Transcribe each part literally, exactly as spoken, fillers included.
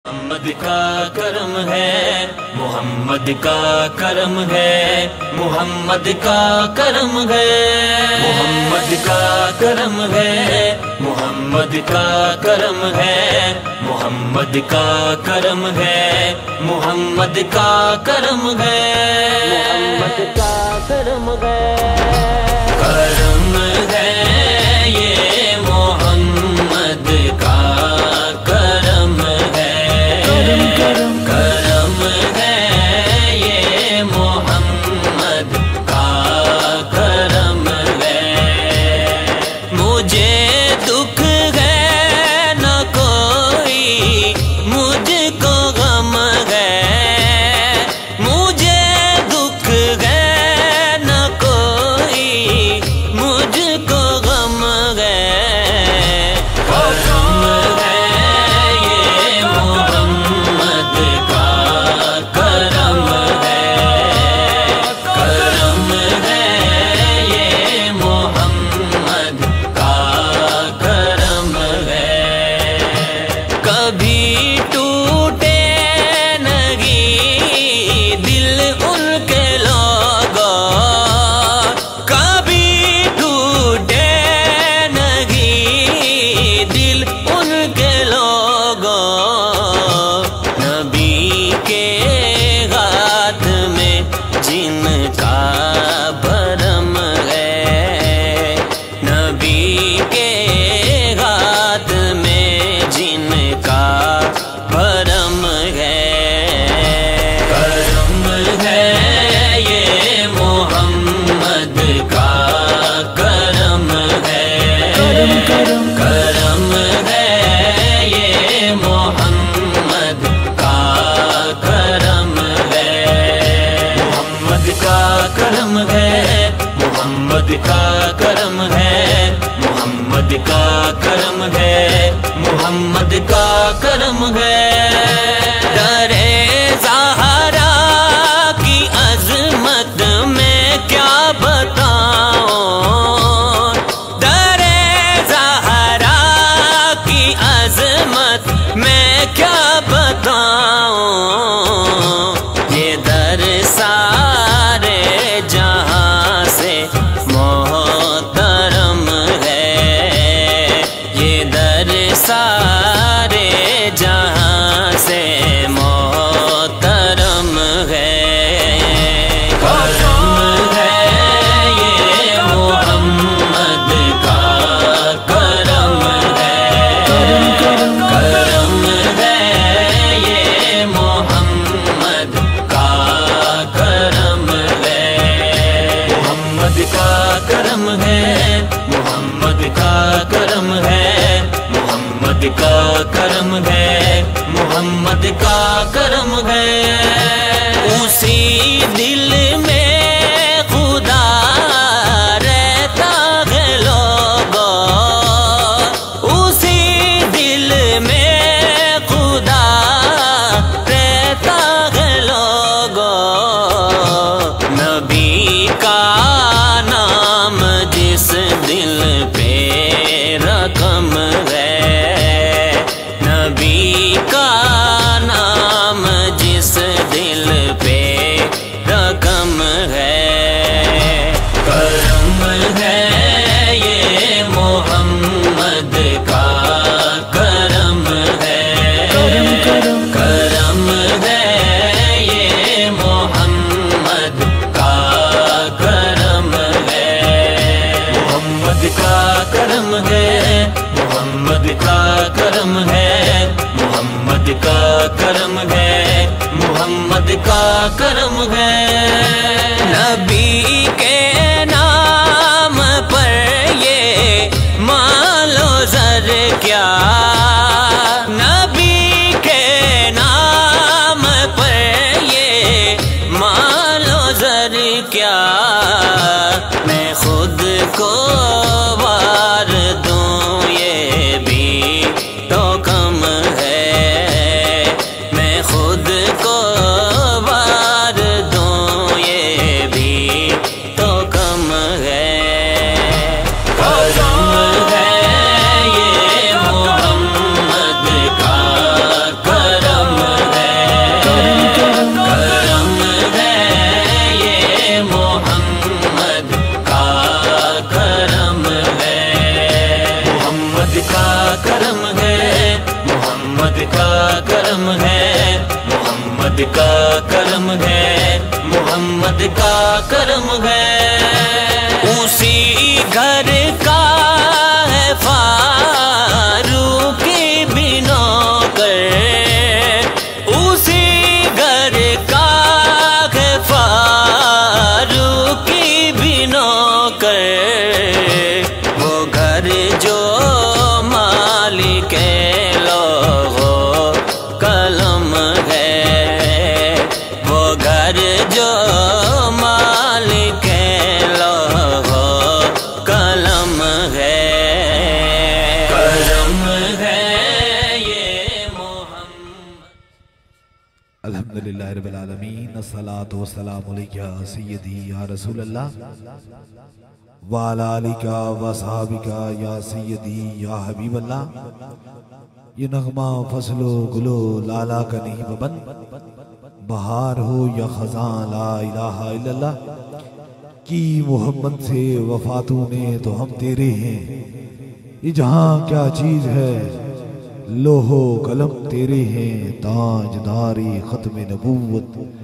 मोहम्मद का करम है, मोहम्मद का करम है, मोहम्मद का करम है, मोहम्मद का करम है, मोहम्मद का करम है, मोहम्मद का करम है, मोहम्मद का करम है, मोहम्मद का करम है, करम है ये मोहम्मद का करम है, करम करम करम है ये मोहम्मद का करम है। मुझे दुख है न कोई, मुझको गम है, मुझे दुख है न कोई, मुझको गम है, करम है ये मोहम्मद का करम है, करम है ये मोहम्मद का करम है। कभी टूटे नहीं दिल उनके लोगों, कभी टूटे नहीं दिल उनके लोगों, नबी के हाथ में जिनका भरम है, नबी के हाथ में जिनका भरम है, करम है ये मोहम्मद का करम है, करम करम करम है ये मोहम्मद का करम है, मोहम्मद का करम है, मोहम्मद का करम है, मोहम्मद का करम है, मोहम्मद का करम है। दरे ज़हरा की अज़मत में क्या बताऊं, दरे ज़हरा की अज़मत में क्या बताऊं, ये दर सारे जहां से मोहतरम है, ये दर सारे जहां से मोहतरम है, करम है ये मोहम्मद का करम है, करम करम है ये मोहम्मद का करम है, मोहम्मद का करम है, मोहम्मद का करम है, मोहम्मद का करम है, मोहम्मद का करम है। उसी दिल में खुदा रहता है लोगों, उसी दिल में खुदा रहता है लोगों, नबी का नाम जिस दिल पे रकम है, नबी का नाम जिस दिल पे रकम है, करम है ये मोहम्मद का करम है, करम करम करम है ये मोहम्मद का करम है, मोहम्मद का करम है, मोहम्मद का करम है, मोहम्मद का करम है, मोहम्मद का करम है। नबी के नाम पर ये मालो ज़र क्या, नबी के नाम पर ये मालो ज़र क्या, मैं खुद को वार दूं ये भी तो कम है, मैं खुद को वार दूं ये करम है, मोहम्मद का करम है, मोहम्मद का करम है। उसी घर का है फारूक भी नौकर, उसी घर का है फारूक भी नौकर। वो घर जो मालिक लोहो कलम है, वो घर जो मालिक लोहो कलम है, करम है ये मोहम्मद। अल्हम्दुलिल्लाह रब्बिल आलमीन, अस्सलातु वस्सलामु अलैका सय्यदी या रसूलल्लाह व अला आलिका व सहाबिका या सय्यदी या हबीबल्लाह। ये नगमा फसलो गुलो लाला का नहीं बबन, बहार हो या खजां ला इलाहा इल्लल्लाह। की मोहम्मद से वफातों ने तो हम तेरे हैं, ये जहां क्या चीज है लोहो कलम तेरे हैं। ताजदारे खत्म नबूवत,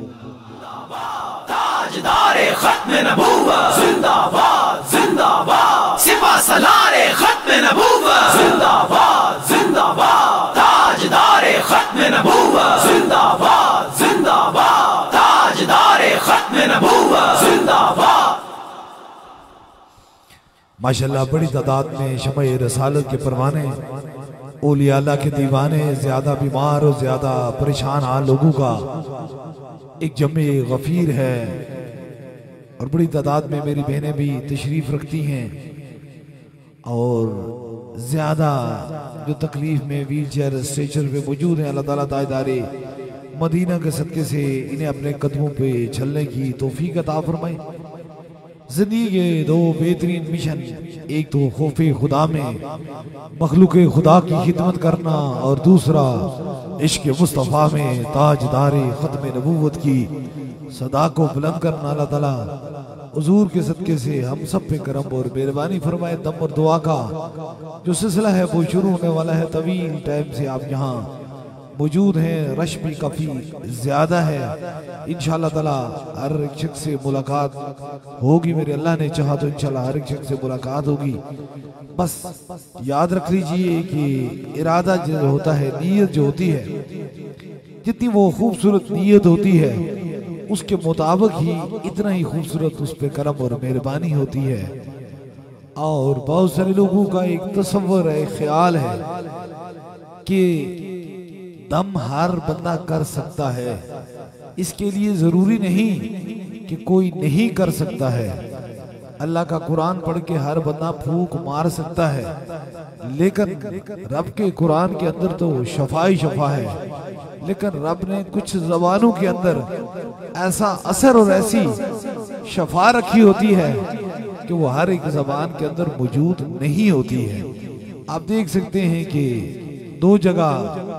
ताजदारे खत्म नबूवत जिंदाबाद जिंदाबाद, सिपा सलारे खत्म नबूवत जिंदाबाद जिंदाबाद, ताजदारे खत्म नबूवत जिंदाबाद जिंदाबाद, ताजदारे खत्म नबूवत जिंदाबाद। माशाल्लाह बड़ी तादाद में शमए रसालत के परवाने, औलिया अल्लाह के दीवाने, ज्यादा बीमार और ज्यादा परेशान हाल लोगों का एक जमे गफीर है। और बड़ी तादाद में मेरी बहनें भी तशरीफ रखती हैं और ज्यादा जो तकलीफ में व्हील चेयर स्ट्रेचर पे मौजूद हैं। अल्लाह ताला ताजदारे मदीना के सदके से इन्हें अपने कदमों पे चलने की तौफीक अता फरमाए। जिंदगी के दो बेहतरीन मिशन, एक तो खौफे खुदा में मखलूक खुदा की खिदमत करना और दूसरा इश्क मुस्तफ़ा में ताजदारे खत्म नबूवत की सदा को बुलंद करना। अल्लाह ताला हुजूर के सदके से हम सब पे करम और मेहरबानी फरमाए। दम और दुआ का जो सिलसिला है वो शुरू होने वाला है। तवील टाइम से आप यहाँ मौजूद हैं, रश भी काफ़ी ज़्यादा है। इंशाअल्लाह ताला हर एक शख्स से मुलाकात होगी, मेरे अल्लाह ने चाहा तो इंशाअल्लाह हर एक शख्स से मुलाकात होगी। बस याद रख लीजिए कि इरादा जो होता है, नीयत जो होती है, जितनी वो खूबसूरत नीयत होती है उसके मुताबिक ही इतना ही खूबसूरत उस पर करम और मेहरबानी होती है। और बहुत सारे लोगों का एक तसव्वुर है, एक ख्याल है कि दम हर बंदा कर सकता है, इसके लिए जरूरी नहीं कि कोई नहीं कर सकता है। अल्लाह का कुरान पढ़ के हर बंदा फूंक मार सकता है, लेकिन रब के कुरान के अंदर तो शफा ही शफा है। लेकिन रब ने कुछ जबानों के अंदर ऐसा असर और ऐसी शफा रखी होती है कि वो हर एक जबान के अंदर मौजूद नहीं होती है। आप देख सकते हैं कि दो जगह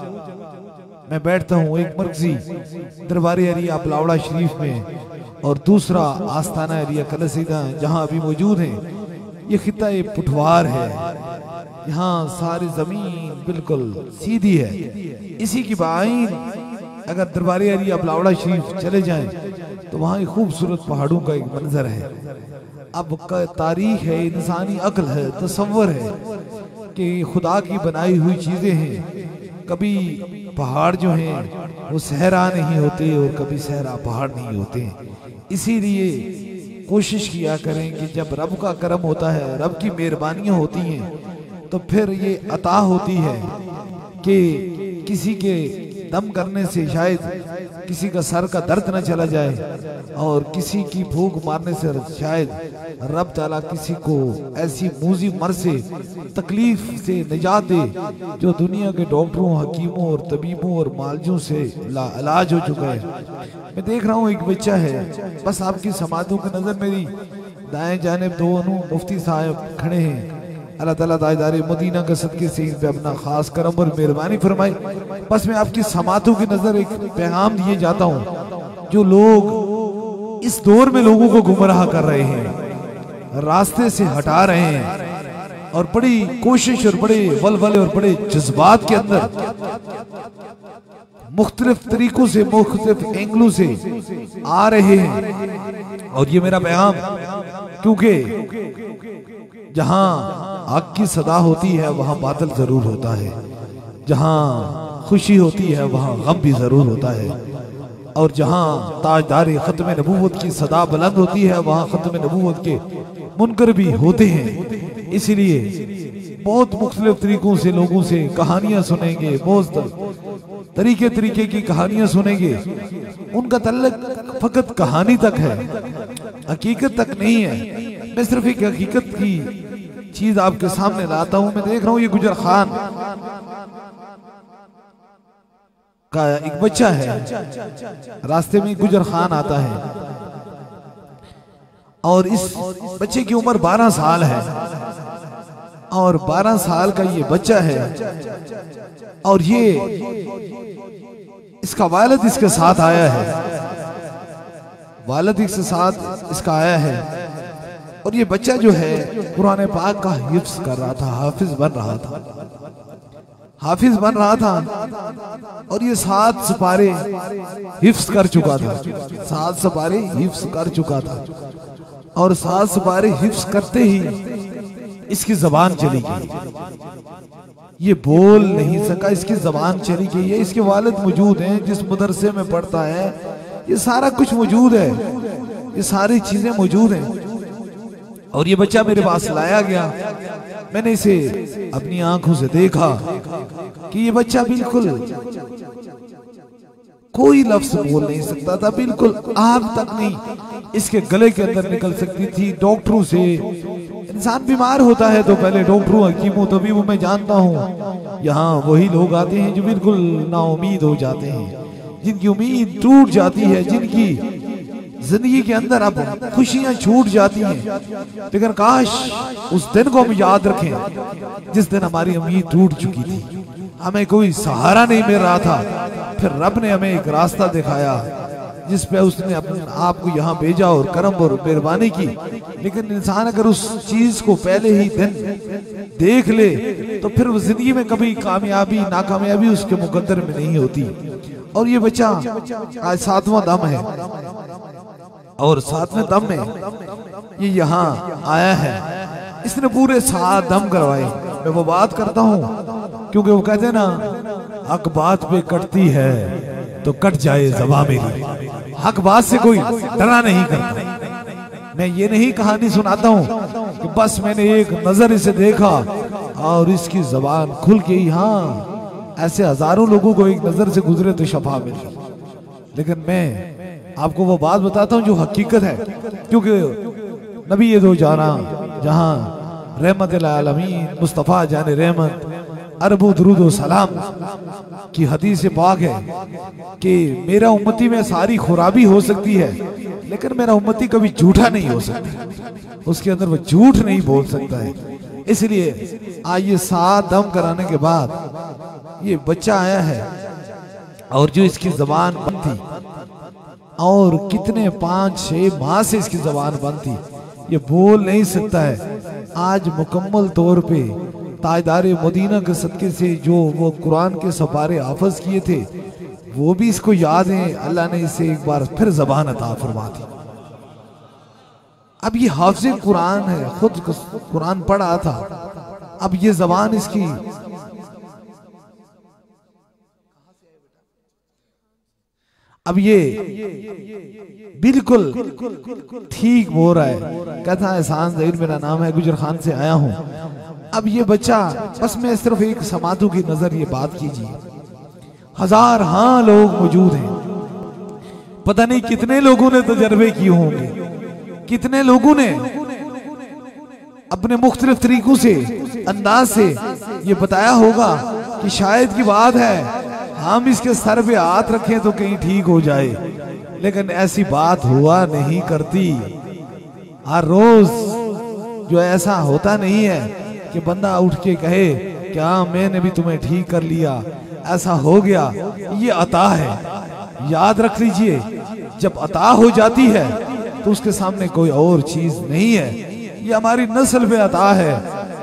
मैं बैठता हूँ, एक मरकजी दरबार एरिया पलावड़ा शरीफ में और दूसरा आस्थाना एरिया कलसीदा जहाँ अभी मौजूद हैं। ये खिता पुठवार है, यहाँ सारी जमीन बिल्कुल सीधी है। इसी की बाइन अगर दरबार एरिया पलावड़ा शरीफ चले जाएं तो वहाँ एक खूबसूरत पहाड़ों का एक मंजर है। अब का तारीख है, इंसानी अक्ल है, तसव्वुर है कि खुदा की बनाई हुई चीजें हैं। कभी पहाड़ जो हैं वो सहरा नहीं होते और कभी सहरा पहाड़ नहीं होते। इसीलिए कोशिश किया करें कि जब रब का करम होता है, रब की मेहरबानियां होती हैं, तो फिर ये अता होती है कि किसी के दम करने से शायद किसी का सर का दर्द न चला जाए और किसी की भूख मारने से शायद रब ताला किसी को ऐसी मूजी मर से तकलीफ से निजात दे जो दुनिया के डॉक्टरों, हकीमों और तबीबों और मालजों से इलाज हो चुका है। मैं देख रहा हूँ एक बच्चा है, बस आपकी समातों की नजर मेरी दाएं जानिब दोनों मुफ्ती साहब खड़े हैं। अल्लाह ताला ताजदारे मदीना के सदके से इन पे अपना खास करम और मेहरबानी फरमाए। बस मैं आपकी समातों की नजर एक पैगाम दिए जाता हूँ। जो लोग इस दौर में लोगों को गुमराह कर रहे हैं, रास्ते से हटा रहे हैं और बड़ी कोशिश और बड़े वलवले और बड़े जज्बात के अंदर मुख्तलिफ तरीकों से, मुख्तलिफ एंगलों से आ रहे हैं। और ये मेरा पैगाम, क्योंकि जहां आग की सदा होती है वहां बादल जरूर होता है, जहां खुशी होती है वहां गम भी जरूर होता है, और जहां ताजदार खत्म नबूवत की सदा बुलंद होती है वहां खत्म नबूवत के मुनकर भी होते हैं। इसलिए बहुत मुख्तलिफ तरीकों से लोगों से कहानियां सुनेंगे, बहुत तरीके तरीके की कहानियां सुनेंगे। उनका तल्लुक फकत कहानी तक है, हकीकत तक नहीं है। मैं सिर्फ एक हकीकत की चीज आपके सामने लाता हूं। मैं देख रहा हूं ये गुजर खान का एक बच्चा है, रास्ते में गुजर खान आता है और इस बच्चे की उम्र बारह साल है, और बारह साल का ये बच्चा है, और ये इसका वालिद इसके साथ आया है, वालिद इसके साथ इसका आया है, और ये बच्चा जो है कुरान पाक का हिफ्ज कर रहा था, हाफिज बन रहा था, हाफिज बन रहा था, और ये सात सपारे हिफ्ज कर चुका था, सात सपारे हिफ्ज कर चुका था, और सात सपारे हिफ्ज करते ही इसकी जबान चली गई, ये बोल नहीं सका, इसकी जबान चली गई है। इसके वालिद मौजूद हैं, जिस मदरसे में पढ़ता है, ये सारा कुछ मौजूद है, ये सारी चीजें मौजूद हैं। और ये बच्चा मेरे पास लाया गया, मैंने इसे अपनी आंखों से देखा कि ये बच्चा बिल्कुल कोई लफ्ज बोल नहीं सकता था, बिल्कुल आग तक नहीं इसके गले के अंदर निकल सकती थी। डॉक्टरों से, इंसान बीमार होता है तो पहले डॉक्टरों, हकीमों, तबीबों में जानता हूँ यहाँ वही लोग आते हैं जो बिल्कुल नाउमीद हो जाते हैं, जिनकी उम्मीद टूट जाती है, जिनकी जिंदगी के अंदर अब खुशियां छूट जाती हैं। लेकिन काश उस दिन को हम याद रखें जिस दिन हमारी उम्मीद टूट चुकी थी, हमें कोई सहारा नहीं मिल रहा था, फिर रब ने हमें एक रास्ता दिखाया जिस पे उसने अपने आप को यहाँ भेजा और करम और मेहरबानी की। लेकिन इंसान अगर उस चीज को पहले ही दिन देख ले तो फिर वो जिंदगी में कभी कामयाबी नाकामयाबी उसके मुकद्दर में नहीं होती। और ये बच्चा आज सातवां दम है, और सातवें दम में ये यहाँ आया है, इसने पूरे सात दम करवाए। मैं वो बात करता हूँ क्योंकि वो कहते हैं ना, हक बात पे कटती है तो कट जाए ज़बां मेरी, हक बात से कोई डरा नहीं करता। मैं ये नहीं कहानी सुनाता हूँ कि बस मैंने एक नजर इसे देखा और इसकी जबान खुल गई। हाँ, ऐसे हजारों लोगों को एक नजर से गुजरे तो शफा मिली, लेकिन मैं आपको वो बात बताता हूँ जो हकीकत है। क्योंकि नबी ये दो जाना जहां रहमत आलमीन मुस्तफ़ा जाने रहमत अरबो दुरूद सलाम की हदीस पाक है कि मेरा उम्मती में सारी खुराबी हो सकती है, लेकिन मेरा उम्मती कभी झूठा नहीं हो सकता, उसके अंदर वो झूठ नहीं बोल सकता है। इसलिए आज ये सात दम कराने के बाद ये बच्चा आया है, और जो इसकी जबान बंद थी, और कितने पांच छह माह से इसकी जबान बंद थी, ये बोल नहीं सकता है, आज मुकम्मल तौर पे ताजदारे मदीना के सदके से जो वो कुरान के सपारे हाफिज किए थे वो भी इसको याद है। अल्लाह ने इसे एक बार फिर जबान अता फरमा दी। अब ये हाफिज कुरान है, खुद कुरान पढ़ा था, अब ये जबान इसकी अब ये बिल्कुल ठीक हो रहा है। कहता है एहसान ज़हीर मेरा नाम है, गुजर खान से आया हूँ। अब ये बच्चा, बस मैं सिर्फ एक समातों की नजर ये बात कीजिए, हजार हाँ लोग मौजूद हैं, पता नहीं कितने लोगों ने तजर्बे किए होंगे, कितने लोगों ने अपने मुख्तलिफ तरीकों से, अंदाज से ये बताया होगा कि शायद की बात है हम इसके सर पे हाथ रखें तो कहीं ठीक हो जाए, लेकिन ऐसी बात हुआ नहीं करती। हर रोज जो ऐसा होता नहीं है कि बंदा उठ के कहे कि हाँ मैंने भी तुम्हें ठीक कर लिया, ऐसा हो गया, ये अता है। याद रख लीजिए, जब अता हो जाती है तो उसके सामने कोई और चीज नहीं है। ये हमारी नस्ल पे अता है,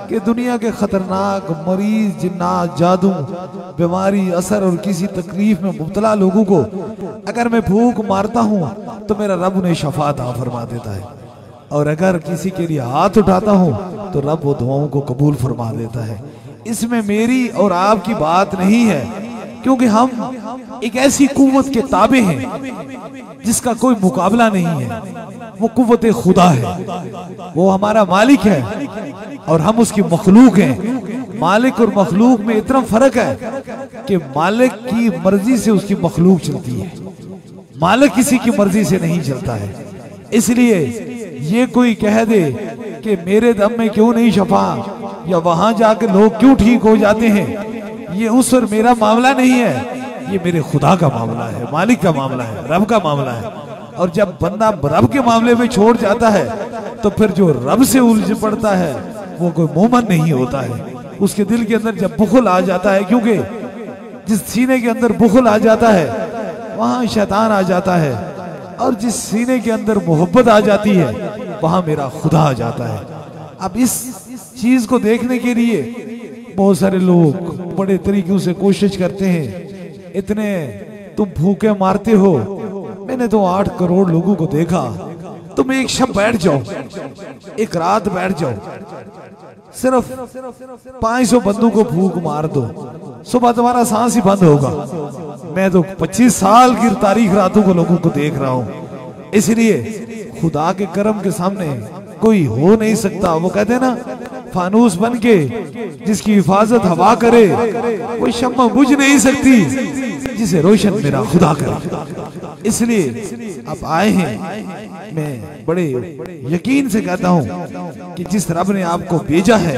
कि दुनिया के खतरनाक मरीज, जिन्नात, जादू, बीमारी, असर और किसी तकलीफ में मुब्तला लोगों को अगर मैं फूंक मारता हूँ तो मेरा रब उन्हें शफा अता फरमा देता है, और अगर किसी के लिए हाथ उठाता हूँ तो रब वो दुआओं को कबूल फरमा देता है। इसमें मेरी और आपकी बात नहीं है, क्योंकि हम एक ऐसी कुव्वत के ताबे हैं जिसका कोई मुकाबला नहीं है। वो कुव्वत खुदा है, वो हमारा मालिक है और हम उसकी मखलूक हैं। मालिक और मखलूक में इतना फर्क है कि मालिक की मर्जी से उसकी मखलूक चलती है, मालिक किसी की मर्जी से नहीं चलता है। इसलिए ये कोई कह दे कि मेरे दम में क्यों नहीं शफा, या वहां जाकर लोग क्यों ठीक हो जाते हैं, ये उस और मेरा मामला नहीं है, ये मेरे खुदा का मामला है, मालिक का मामला है, रब का मामला है। और जब बंदा रब के मामले में छोड़ जाता है तो फिर जो रब से उलझ पड़ता है वो कोई मोमन नहीं होता है। उसके दिल के अंदर जब बुखल आ जाता है, क्योंकि जिस सीने के अंदर बुखल आ जाता है वहां शैतान आ जाता है, और जिस सीने के अंदर मोहब्बत आ जाती है वहां मेरा खुदा आ जाता है। अब इस चीज को देखने के लिए बहुत सारे लोग बड़े तरीकों से कोशिश करते हैं। इतने तुम भूखे मारते हो, मैंने तो आठ करोड़ लोगों को देखा, तुम एक शब बैठ जाओ, एक रात बैठ जाओ, सिर्फ पांच सौ बंदों को भूख मार दो, सुबह तुम्हारा सांस ही बंद होगा। मैं तो पच्चीस साल की तारीख रातों को लोगों को देख रहा हूं। इसलिए खुदा के करम के सामने कोई हो नहीं सकता। वो कहते हैं ना, फानूस बन के जिसकी हिफाजत हवा करे वो शम्मा बुझ नहीं सकती जिसे रोशन मेरा खुदा करे। इसलिए आप आए हैं, मैं बड़े यकीन से कहता हूं कि जिस रब ने आपको भेजा है,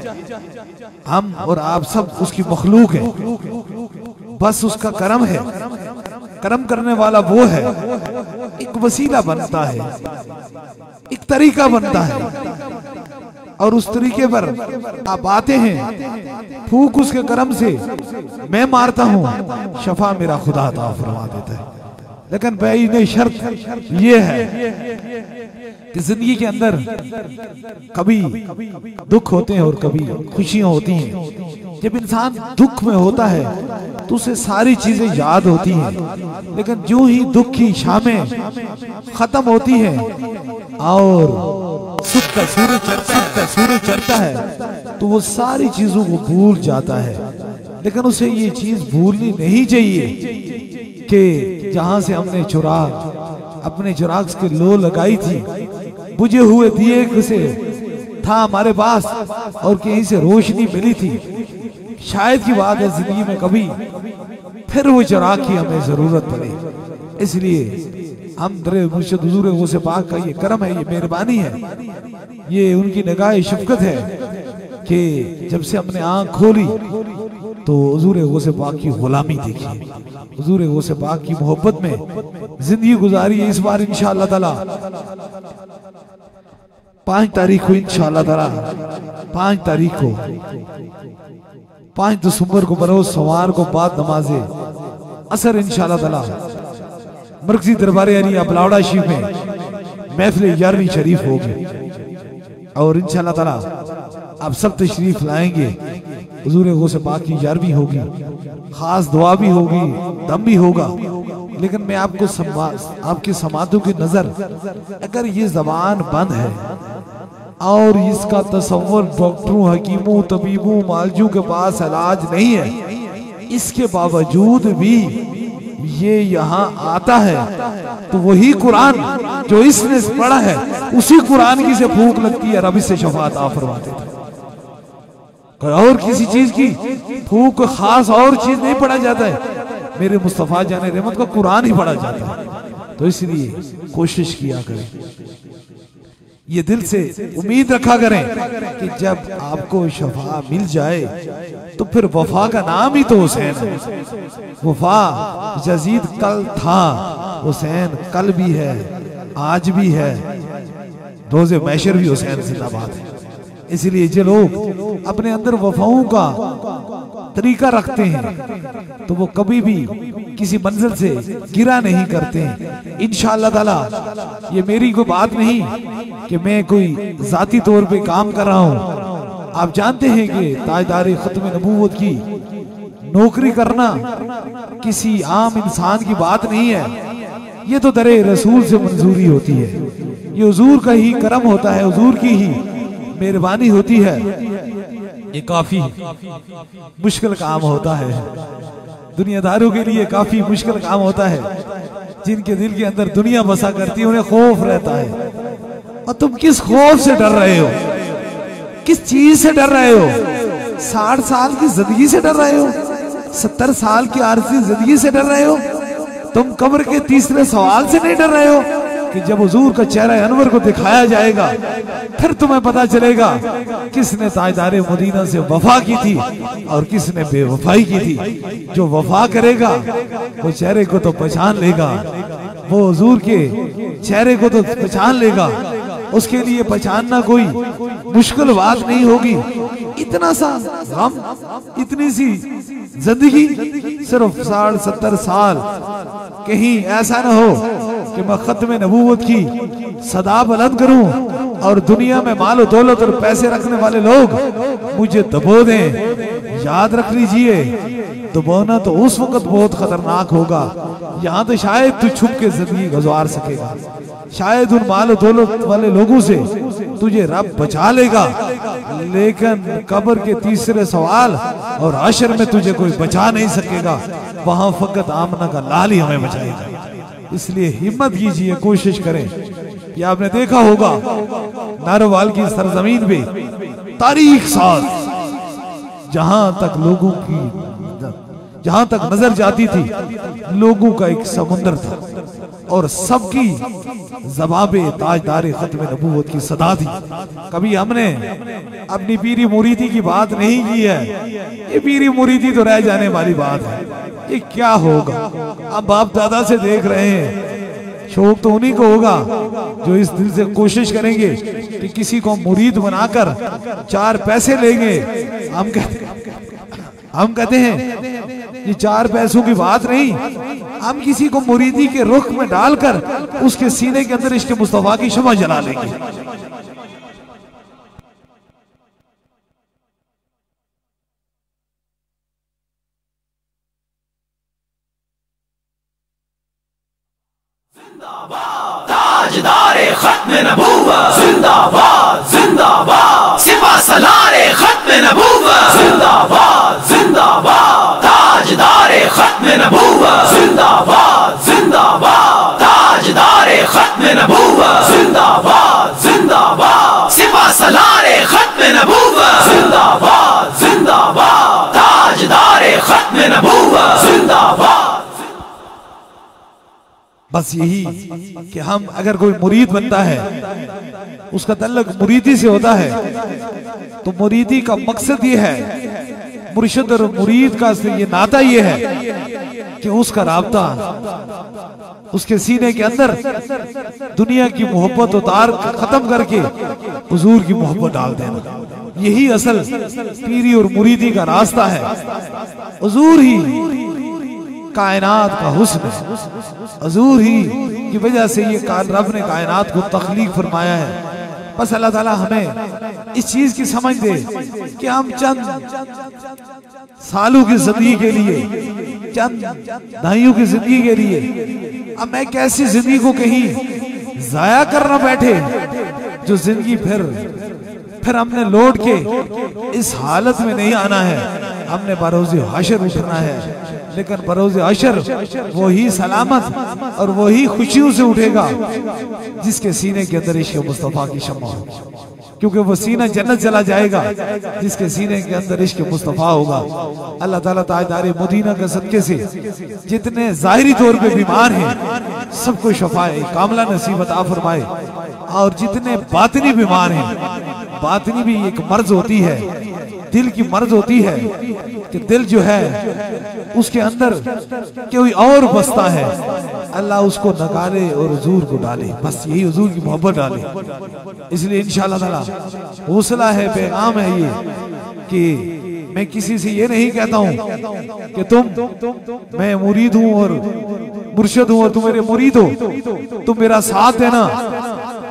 हम और आप सब उसकी मखलूक हैं, बस उसका करम है। करम करने वाला वो है, एक वसीला बनता है, एक तरीका बनता है, और उस तरीके पर आप आते हैं, फूक उसके करम से मैं मारता हूं, शफा मेरा खुदा अता फरमा देता है। लेकिन भाई नहीं, शर्त ये है कि जिंदगी के अंदर कभी दुख होते हैं और कभी खुशियां होती हैं। जब इंसान दुख में होता है तो उसे सारी चीजें याद होती हैं, लेकिन जो ही दुख की शामें खत्म होती हैं और सुख का सूरज चढ़ता है सूरज चढ़ता है तो वो सारी चीजों को भूल जाता है। लेकिन उसे ये चीज भूलनी नहीं चाहिए कि जहां से हमने चुराग अपने चिराग के लो लगाई थी, बुझे हुए दिए से था हमारे पास और कहीं से रोशनी मिली थी। शायद की बात है जिंदगी में कभी फिर वो चिराग की हमें जरूरत पड़े। इसलिए हम दरे मुर्शिद हुजूर गौसे पाक का ये करम है, ये मेहरबानी है, ये उनकी निगाह शफकत है कि जब से हमने आंख खोली तो हुजूर गौसे पाक की गुलामी देखी, हुजूर गौसे पाक की मोहब्बत में जिंदगी गुजारी है। इस बार इंशाअल्लाह ताला पांच तारीख को इंशाअल्लाह ताला पांच तारीख को पांच दिसंबर को बरोज सोमवार को बाद नमाजे असर इंशाअल्लाह ताला मरकजी दरबार अली बलावड़ा शरीफ में महफिल ग्यारहवीं शरीफ होगी और इंशाअल्लाह ताला आप सब तशरीफ लाएंगे। हुजूर गौसे पाक की ग्यारहवीं होगी, खास दुआ भी होगी, दम भी होगा। लेकिन मैं आपको समा, आपकी समातों की नजर, अगर ये जबान बंद है और इसका तसव्वुर डॉक्टरों, हकीमों, तबीबों, मालजू के पास इलाज नहीं है, इसके बावजूद भी ये यहाँ आता है तो वही कुरान जो इसने पढ़ा है उसी कुरान की से भूख लगती है, रब इससे शफाअत अता फरमा देता है। और किसी चीज की भूख खास और चीज नहीं पढ़ा जाता है, मेरे मुस्तफा जाने रहमत का कुरान ही पढ़ा जाता है। तो इसलिए कोशिश किया करें, ये दिल से उम्मीद रखा करें कि जब आपको शफा मिल जाए तो फिर वफा का नाम ही तो हुसैन है। वफा यजीद कल था, हुसैन कल भी है, आज भी है, रोज़े महशर भी हुसैन जिंदाबाद है। इसलिए जो लोग अपने अंदर वफाओं का तरीका रखते हैं तो वो कभी भी किसी मंजिल से गिरा नहीं करते हैं। इंशाअल्लाह ताला ये मेरी कोई बात नहीं कि मैं कोई जाती तौर पे काम कर रहा हूँ, आप जानते हैं कि ताजदार खत्म नबूवत की नौकरी करना किसी आम इंसान की बात नहीं है। ये तो दरे रसूल से मंजूरी होती है, ये हुजूर का ही करम होता है, हुजूर की ही मेहरबानी होती है। ये काफी मुश्किल काम होता है, दुनियादारों के लिए काफी मुश्किल काम होता है। जिनके दिल के अंदर दुनिया बसा करती है उन्हें खौफ रहता है। और तुम किस खौफ से डर रहे हो, किस चीज से डर रहे हो? साठ साल की जिंदगी से डर रहे हो? सत्तर साल की आरज़ी जिंदगी से डर रहे हो? तुम कब्र के तीसरे सवाल से नहीं डर रहे हो कि जब हुजूर का चेहरा अनवर को दिखाया जाएगा फिर तुम्हें पता चलेगा किसने ताजदारे मदीना से वफा की थी और किसने बेवफाई की थी। जो वफा करेगा वो चेहरे को तो पहचान लेगा, वो हुजूर के चेहरे को तो पहचान लेगा, उसके लिए पहचानना कोई मुश्किल बात नहीं होगी। इतना सा गम, इतनी सी जिंदगी, सिर्फ साठ सत्तर साल, कहीं ऐसा ना हो कि मैं खत्म नबूवत की सदा बुलंद करूं और दुनिया में मालो दौलत और पैसे रखने वाले लोग मुझे दबो दें। याद रख लीजिए, दबोना तो उस वक्त बहुत खतरनाक होगा, यहाँ तो शायद तू छुप के जिंदगी गुजार सकेगा, शायद उन मालो दौलत वाले लोगों से तुझे रब बचा लेगा, लेकिन कब्र के तीसरे सवाल और हश्र में तुझे कोई बचा नहीं सकेगा। वहां फकत आमना का लाल ही हमें बचाएगा। इसलिए हिम्मत कीजिए, कोशिश करें। या आपने देखा होगा नारोवाल की सरजमीन पे तारीख साल जहां तक लोगों की जहां तक नजर जाती थी लोगों का एक समुंदर था और सबकी जवाबे ताजदार खत्म नबूवत की सदा थी। कभी हमने अपनी पीरी मुरीदी की बात नहीं की है, ये पीरी मुरीदी तो रह जाने वाली बात है। ये क्या होगा, अब बाप दादा से देख रहे हैं, शौक तो उन्हीं को होगा जो इस दिल से कोशिश करेंगे कि किसी को मुरीद बनाकर चार पैसे लेंगे। हम कहते हम कहते हैं ये चार पैसों की बात नहीं, हम किसी को मुरीदी के रुख में डालकर उसके सीने के अंदर इश्क मुस्तफा की शमा जला लेंगे। ताजदारे खत्म नबूवत जिंदाबाद जिंदाबाद, सिपा सलारे खत्म नबूवत जिंदाबाद जिंदाबाद, ताजदारे खत्म नबूवत जिंदाबाद जिंदाबाद, ताजदारे खत्म नबूवत जिंदाबाद जिंदाबाद, सिपा सलारे खत्म नबूवत जिंदाबाद जिंदाबाद, ताजदारे खत्म नबूवत जिंदाबाद। बस यही कि हम अगर कोई मुरीद बनता है उसका तल्लुक मुरीदी से होता है, तो मुरीदी का मकसद ये है, मुर्शिद और मुरीद का ये नाता ये है कि उसका राब्ता उसके सीने के अंदर दुनिया की मोहब्बत उतार खत्म करके हुजूर की मोहब्बत डाल देना। यही असल पीरी और मुरीदी का रास्ता है। हुजूर ही कायनात का हुस्न है, हुजूर ही की वजह से ये रब ने कायनात को तख्लीक फरमाया है। बस अल्लाह ताला हमें इस चीज की समझ दे कि हम चंद सालों की जिंदगी के लिए, चंद दहाइयों की जिंदगी के लिए अब मैं कैसी जिंदगी को कहीं जाया करना बैठे जो जिंदगी फिर फिर हमने लौट के इस हालत में नहीं आना है। हमने बरोज़े हशर उठना है, लेकिन बरोज़े हशर वो ही सलामत और वो ही खुशियों से उठेगा जिसके सीने के अंदर इश्क़ मुस्तफ़ा की शम्मा हो, क्योंकि वो सीना जन्नत चला जाएगा जिसके सीने के अंदर इश्क़ मुस्तफ़ा होगा। अल्लाह ताला ताजदार मदीना के सदके से जितने ज़ाहिरी तौर पे बीमार हैं सबको शफाए कामला नसीब अता फरमाए, और जितने बातिनी बीमार हैं, बातिनी भी एक मर्ज होती है, दिल की मर्ज होती है कि दिल जो है उसके अंदर कोई और बसता है, अल्लाह उसको नकारे और हुजूर को डाले, बस यही हुजूर की मोहब्बत डाले। इसलिए इंशाअल्लाह ताला हौसला है, पैगाम है ये कि मैं किसी से ये नहीं कहता हूँ कि तुम मैं मुरीद हूँ और मुर्शिद हूँ और तुम मेरे मुरीद हो, तुम मेरा साथ देना।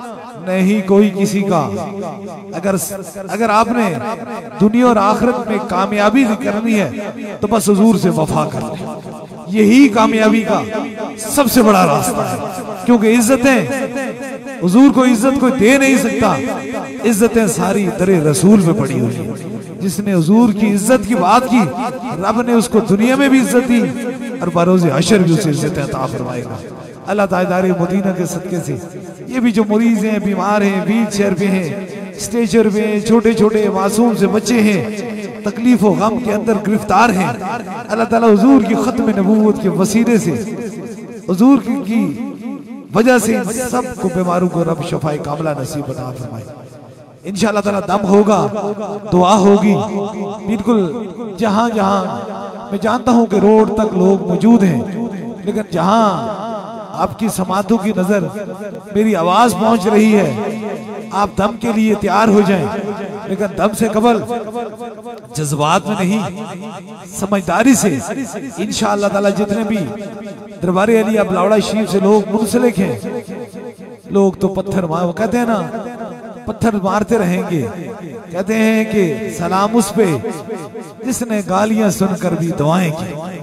नहीं कोई किसी का। अगर अगर आपने दुनिया और आखिरत में कामयाबी करनी है तो बस हुजूर से वफा कर ले, यही कामयाबी का सबसे बड़ा रास्ता है। क्योंकि इज्जतें हुजूर को इज्जत कोई दे नहीं सकता, इज्जतें सारी दरे रसूल पे पड़ी हुई है। जिसने हुजूर की इज्जत की बात की, रब ने उसको दुनिया में भी इज्जत दी और बरोज़े हशर भी उसे इज्जत अता फरमाएगा। अल्लाह तादारे मदीना के सदके से ये भी जो मरीज हैं, बीमार हैं, व्हील चेयर पे हैं, स्ट्रेचर पे हैं, छोटे छोटे मासूम से बच्चे हैं, तकलीफ और गम के अंदर गिरफ्तार हैं, अल्लाह ताला हुजूर की खत्म नबूवत के वसीले से, हुजूर की, की वजह से सबको बीमारों को रब शफाए कामला नसीब अता फरमाए। इंशाअल्लाह ताला दम होगा, दुआ होगी। बिल्कुल जहां जहां मैं जानता हूं कि रोड तक लोग मौजूद हैं, लेकिन जहां आपकी समातों की नजर मेरी आवाज पहुंच रही है, आप दम के लिए तैयार हो जाएं, लेकिन दम से कबल जज्बात में नहीं, समझदारी से। इंशाअल्लाह ताला जितने भी दरबारे अली अबलावड़ा शरीफ से लोग मुंसलिक हैं, लोग तो पत्थर मार, वो कहते हैं ना पत्थर मारते रहेंगे, कहते हैं कि सलाम उस पे जिसने गालियां सुनकर भी दुआएं की।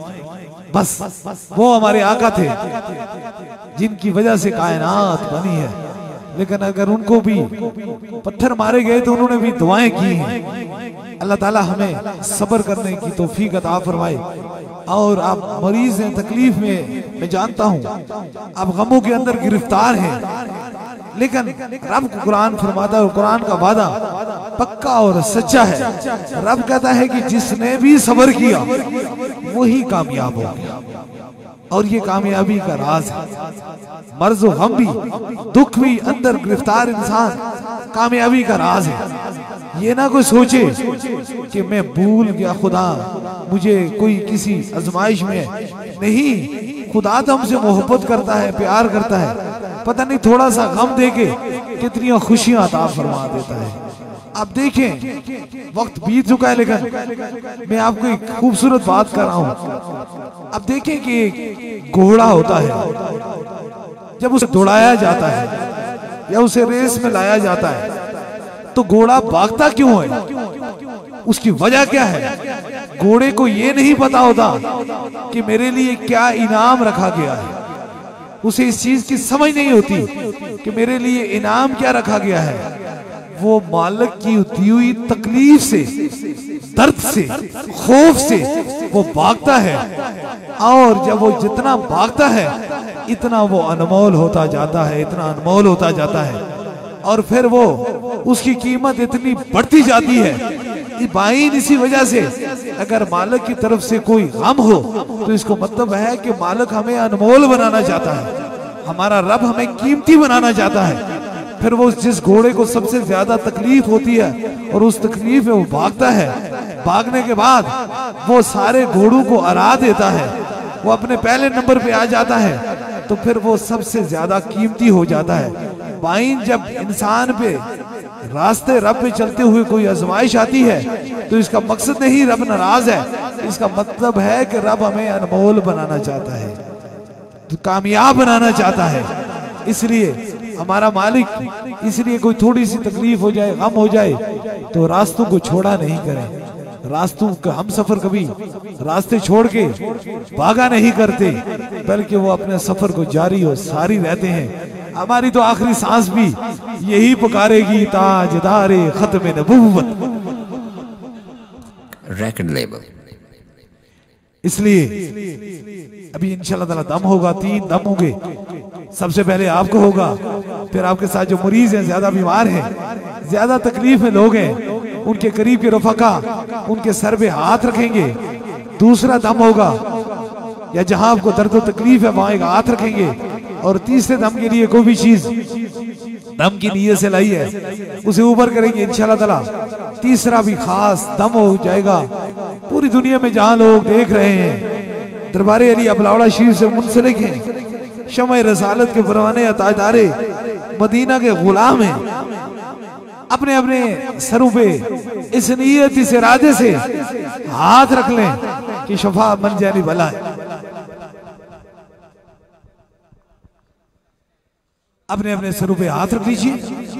बस वो हमारे आका थे जिनकी वजह से कायनात बनी है, लेकिन अगर उनको भी पत्थर मारे गए तो उन्होंने भी दुआएं की हैं। अल्लाह ताला हमें सब्र करने की तौफीक अता फरमाए। और आप मरीज हैं, तकलीफ में, मैं जानता हूं आप गमों के अंदर गिरफ्तार हैं, लेकिन रब को कुरान फरमाता है और कुरान का वादा पक्का और सच्चा है। रब कहता है कि जिसने भी सब्र किया वही कामयाब हो गया, और ये कामयाबी का राज है। मर्ज और गम भी, दुख भी, अंदर गिरफ्तार इंसान कामयाबी का राज है। ये ना कोई सोचे कि मैं भूल गया, खुदा मुझे कोई किसी आजमाइश में नहीं, खुदा तो हमसे मोहब्बत करता है, प्यार करता है, पता नहीं थोड़ा सा गम देके कितनी खुशियां अता फरमा देता है। आप देखें वक्त बीत चुका है, लेकिन मैं आपको एक खूबसूरत बात कर रहा हूं। अब देखें कि एक घोड़ा होता है, जब उसे दौड़ाया जाता है या उसे रेस में लाया जाता है तो घोड़ा भागता क्यों है? उसकी वजह क्या है? घोड़े को ये नहीं पता होता कि मेरे लिए क्या इनाम रखा गया है, उसे इस चीज की समझ नहीं होती कि मेरे लिए इनाम क्या रखा गया है। वो मालिक की दी हुई तकलीफ से, दर्द से, खौफ से वो भागता है, और जब वो जितना भागता है इतना वो अनमोल होता जाता है, इतना अनमोल होता जाता है, और फिर वो उसकी कीमत इतनी बढ़ती जाती है। बाइन इसी वजह से अगर मालिक की तरफ से कोई गम हो तो इसको मतलब है कि मालिक हमें अनमोल बनाना चाहता है, हमारा रब हमें कीमती बनाना चाहता है। फिर वो जिस घोड़े को सबसे ज्यादा तकलीफ होती है और उस तकलीफ में वो भागता है, भागने के बाद वो सारे घोड़ों को हरा देता है, वो अपने पहले नंबर पे आ जाता है, तो फिर वो सबसे ज्यादा कीमती हो जाता है। बाइन जब इंसान पे रास्ते रब पे चलते हुए कोई आजमाइश आती है तो इसका मकसद नहीं रब नाराज है, इसका मतलब है कि रब हमें अनमोल बनाना चाहता है, तो कामयाब बनाना चाहता है। इसलिए हमारा मालिक, इसलिए कोई थोड़ी सी तकलीफ हो जाए, गम हो जाए तो रास्तों को छोड़ा नहीं करें। रास्तों का हम सफर कभी रास्ते छोड़ के भागा नहीं करते, बल्कि वो अपने सफर को जारी और सारी रहते हैं। हमारी तो आखिरी सांस भी यही पुकारेगी, ताजदारे खत्म नबूवत। Record label. इसलिए अभी इंशाल्लाह ताला दम होगा, तीन दम होंगे। सबसे पहले आपको होगा, फिर आपके साथ जो मरीज हैं, ज्यादा बीमार हैं, ज्यादा तकलीफ में लोग हैं, उनके करीब के रफका उनके सर पे हाथ रखेंगे। दूसरा दम होगा, या जहां आपको दर्द और तकलीफ है वहां एक हाथ रखेंगे। और तीसरे दम के लिए कोई भी चीज दम की नीयत से लाई है उसे ऊपर करेंगे इंशाल्लाह ताला। तीसरा भी खास दम हो जाएगा। पूरी दुनिया में जहां लोग देख रहे हैं दरबारे अली अबलावड़ा शरीफ से मुंसलिक हैं, शमए रसालत के परवाने अतादारे मदीना के गुलाम हैं, अपने अपने सरों पे इस नीयत, इस इरादे से हाथ रख लें कि शफा मन जानी भला है। अपने अपने सरों पे हाथ रख लीजिए।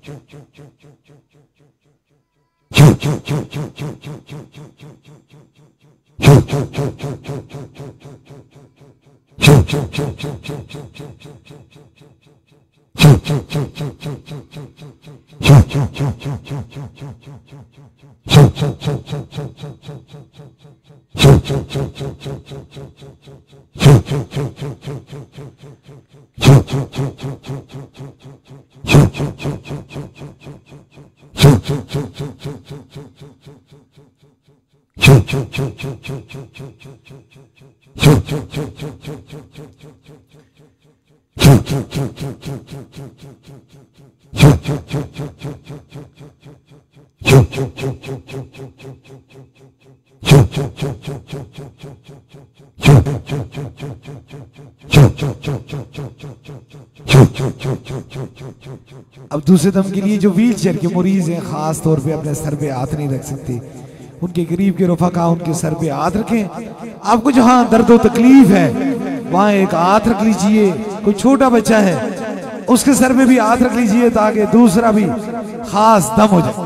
अब दूसरे दम के लिए जो व्हील चेयर के मरीज हैं, खास तौर पे अपने सर पे हाथ नहीं रख सकते, उनके करीब के रफाका उनके सर पे हाथ रखें। आपको जहां दर्द व तकलीफ है वहां एक हाथ रख लीजिए। कोई छोटा बच्चा है उसके सर पे भी हाथ रख लीजिए ताकि दूसरा भी खास दम हो जाए।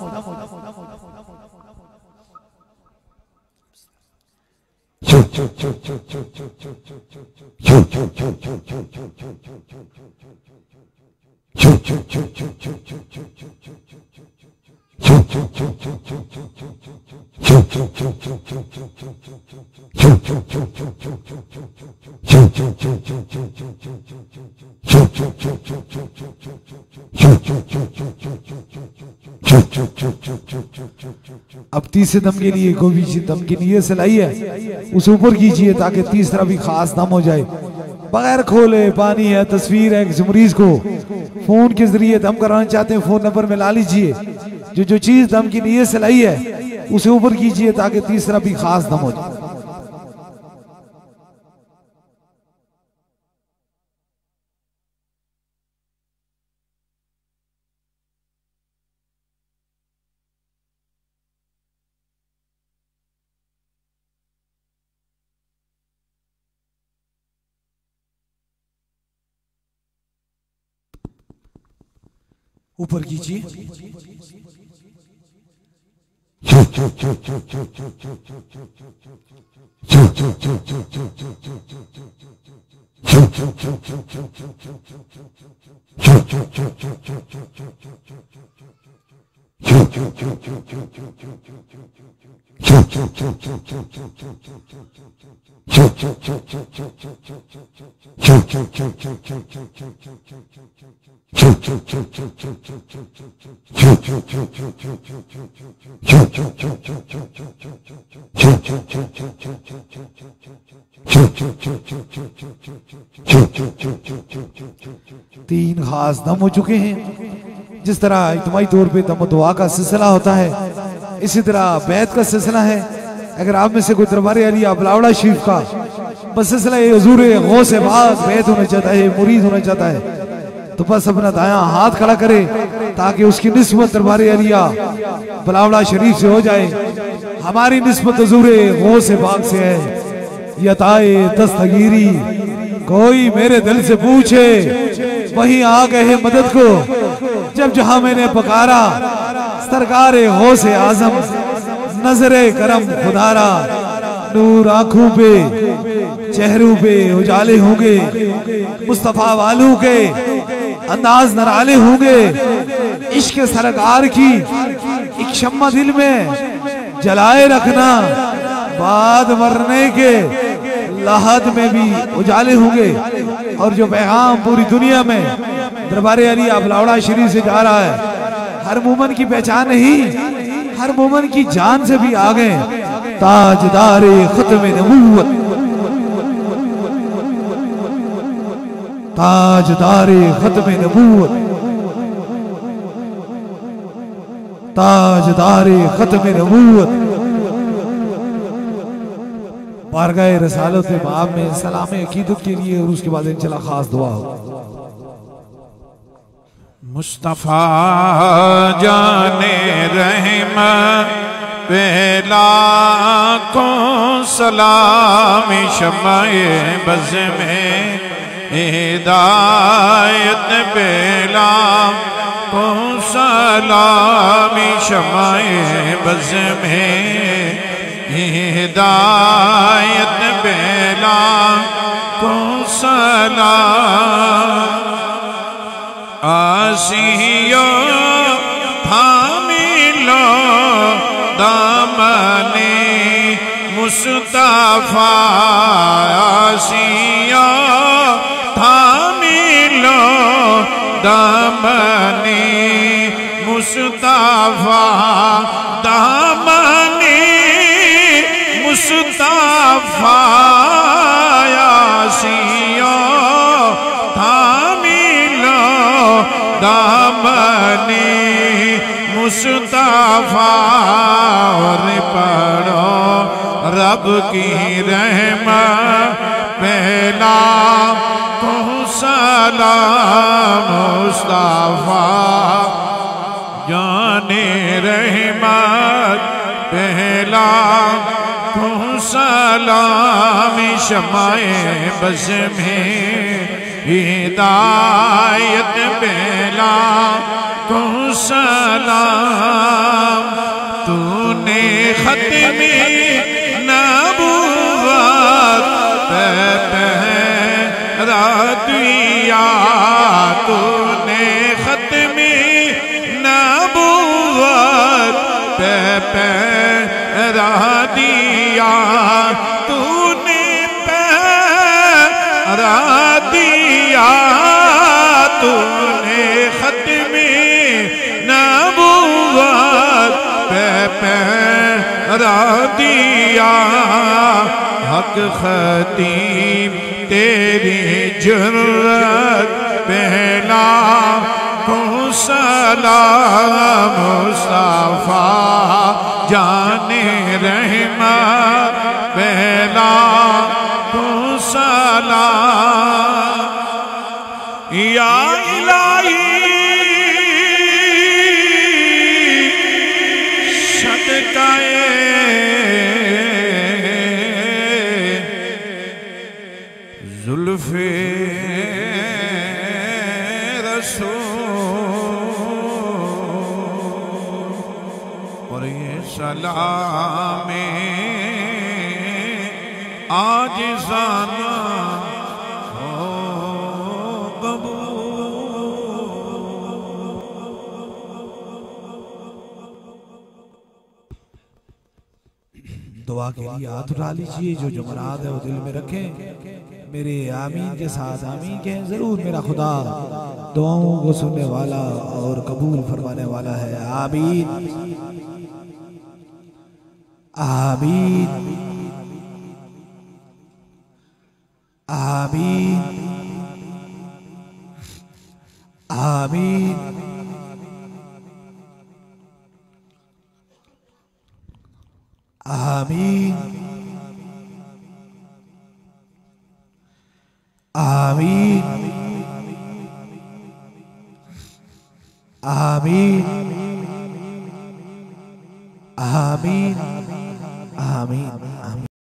अब तीसरे दम के लिए कोई भी दम की नीयत से लाई है उसे ऊपर कीजिए ताकि तीसरा भी खास दम हो जाए। बगैर खोले पानी है, तस्वीर है, किसी मरीज को फोन के जरिए दम कराना चाहते हैं फोन नंबर में ला लीजिए। जो जो चीज दम की नीयत से लाई है उसे ऊपर कीजिए ताकि तीसरा भी खास दम हो जाए। ऊपर कीजिए। तीन खास दम हो चुके हैं। जिस तरह इज्तिमाई तौर पे दम दुआ का सिलसिला होता है, इसी तरह बैत का सिलसिला है। अगर आप में से कोई दरबार अली बलावड़ा शरीफ का बस सिलसिला हुजूर गौस बाग बैत होना चाहता है, मुरीद होना चाहता है, तो बस अपना दायां हाथ खड़ा करे ताकि उसकी निस्बत दरबार अलिया बलावड़ा शरीफ से हो जाए। हमारी निस्बत हुजूर गौस बाग से है। यताए दस्तगीरी कोई मेरे दिल से पूछे वहीं आ गए मदद को। जब जहां मैंने पुकारा सरकार गौस आजम नजरे करम खुदारा। नूर आंखों पे चेहरों पे उजाले होंगे, मुस्तफा वालों के अंदाज नराले होंगे। इश्क सरकार की एक शम्मा दिल में जलाए रखना, बाद मरने के लाहद में भी उजाले होंगे। और जो पैगाम पूरी दुनिया में दरबार अली बलावड़ा शरीफ से जा रहा है, हर मोमन की पहचान नहीं, हर मोमन की जान से भी आगे। ताजदारे खत्म नबूवत, ताजदारे खत्म नबूवत, ताजदारे खत्म नबूवत। बारगाह रसालत बाब में सलाम अकीदत के लिए और उसके बाद इंशाल्लाह खास दुआ हो। मुस्तफा जाने रहमत पहला को सलाम शमाए बज़ में हिदायत बेला को सलामी शमाए बज़ में हिदायत बेला को सलाम आसियो थामिलो दामने मुस्तफा आसियो थामिलो दामने मुस्तफा दामने मुस्तफा आसियो थामिलो दामने मुस्तफा और पढ़ो रब की रहमत पहला को सलाम मुस्तफा जाने रहमत पहला को सलाम शमाए बज़ में हिदायत बेला को सलाम तूने खत्मी नबूवत पे पहरा दिया तूने खत्मी नबूवत पे पहरा दिया तूने पहरा दिया तूने खत्मी नबूवत पे पहरा दिया हक खतीब तेरी जुर्रत पहला को सलाम मुस्तफा जाने रहमत पहला को सलाम या इलाही सदकाए जुल्फे रसूल और ये सलामे आज जाना दुआ के लिए हाथ उठा लीजिए, जो जो मुराद है वो दिल में रखें, मेरे आमीन के साथ आमीन कहें। जरूर मेरा खुदा दुआओं को सुनने वाला और कबूल फरमाने वाला है। आमीन आमीन आमीन आमीन आमीन आमीन आमीन आमीन आमीन आमीन।